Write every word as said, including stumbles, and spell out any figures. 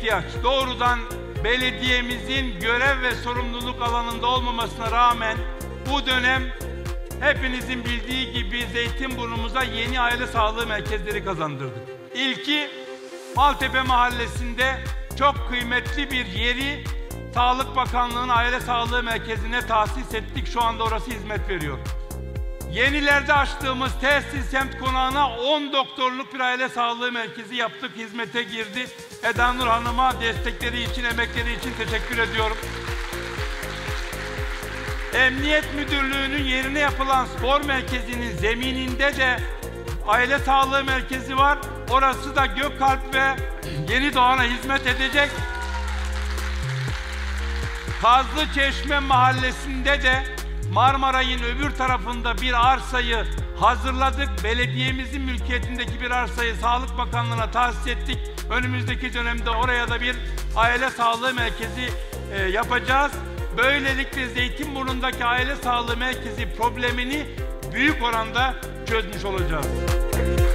ihtiyaç. Doğrudan belediyemizin görev ve sorumluluk alanında olmamasına rağmen bu dönem hepinizin bildiği gibi Zeytinburnu'muza yeni aile sağlığı merkezleri kazandırdık. İlki Maltepe Mahallesi'nde çok kıymetli bir yeri Sağlık Bakanlığı'nın Aile Sağlığı Merkezi'ne tahsis ettik. Şu anda orası hizmet veriyor. Yenilerde açtığımız Tesis Semt Konağı'na on doktorluk bir aile sağlığı merkezi yaptık. Hizmete girdi. Eda Nur Hanım'a destekleri için, emekleri için teşekkür ediyorum. Emniyet Müdürlüğü'nün yerine yapılan spor merkezinin zemininde de aile sağlığı merkezi var. Orası da Gökkalp ve Yeni Doğan'a hizmet edecek. Kazlıçeşme Mahallesi'nde de Marmaray'ın öbür tarafında bir arsayı hazırladık. Belediyemizin mülkiyetindeki bir arsayı Sağlık Bakanlığı'na tahsis ettik. Önümüzdeki dönemde oraya da bir aile sağlığı merkezi e, yapacağız. Böylelikle Zeytinburnu'ndaki aile sağlığı merkezi problemini büyük oranda çözmüş olacağız.